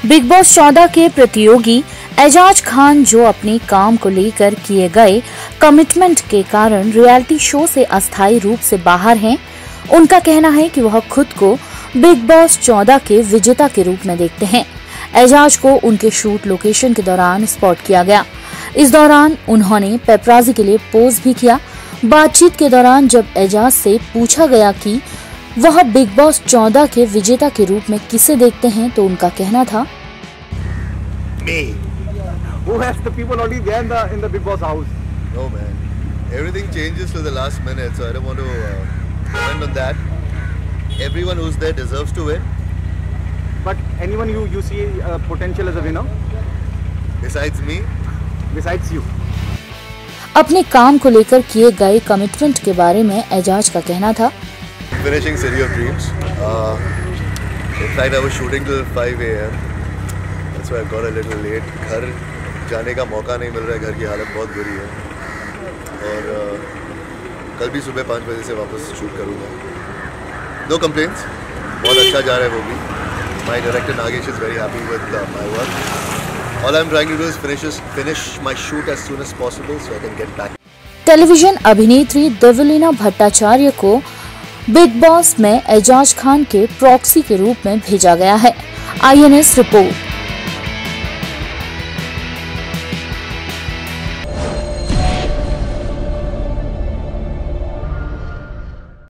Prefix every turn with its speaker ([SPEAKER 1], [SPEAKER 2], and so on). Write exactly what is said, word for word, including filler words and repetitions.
[SPEAKER 1] Big boss चौदह के प्रतियोगी एजाज खान जो अपने काम को लेकर किए गए कमिटमेंट के कारण रियलिटी शो से अस्थायी रूप से बाहर हैं, उनका कहना है कि वह खुद को बिग बॉस चौदह के विजेता के रूप में देखते हैं। एजाज को उनके शूट लोकेशन के दौरान स्पॉट किया गया। इस दौरान उन्होंने पेपराजी के लिए पोज भी किया। बातचीत के दौरान जब एजाज से पूछा गया कि वह बिग बॉस चौदह के विजेता के रूप में किसे देखते हैं, तो उनका कहना था,
[SPEAKER 2] Me. Who has the people already there in the in the Big Boss house?
[SPEAKER 3] No man, everything changes to the last minute, so I don't want to uh, comment on that. Everyone who's there deserves to win.
[SPEAKER 2] But anyone you you see uh, potential as a winner?
[SPEAKER 3] Besides me?
[SPEAKER 2] Besides you.
[SPEAKER 1] अपने काम को लेकर किए गए commitment के बारे में एजाज का कहना था,
[SPEAKER 3] Finishing City of Dreams. Uh, in fact, I was shooting till five A M That's why I got a little late. घर जाने का मौका नहीं मिल रहा है, घर की हालत बहुत बुरी है और uh, कल भी सुबह पाँच बजे से वापस शूट करूँगा। No complaints. बहुत अच्छा जा रहा है वो भी। My director Nagesh is very happy with uh, my work. All I'm trying to do is finish finish my shoot as soon as possible so I can get back.
[SPEAKER 1] Television अभिनेत्री देवलीना भट्टाचार्य को big boss में एजाज खान के proxy के रूप में भेजा गया है। I N S report.